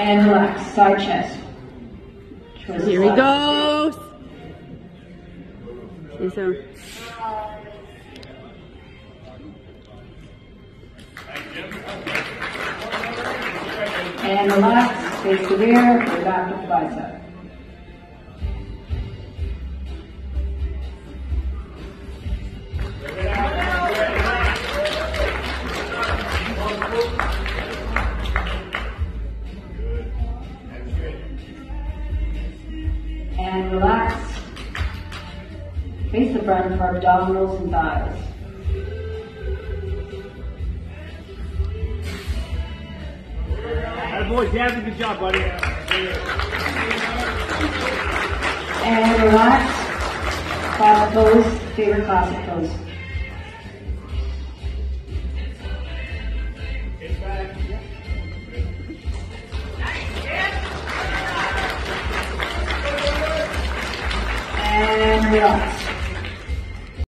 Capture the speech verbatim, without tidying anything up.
And relax, side chest. Twist Here he side. goes. See some. And relax, face the rear, go back to the bicep. And relax. Face the front for abdominals and thighs. That boy, Gavin, good job, buddy. And relax. Classic pose, favorite classic pose. And relax.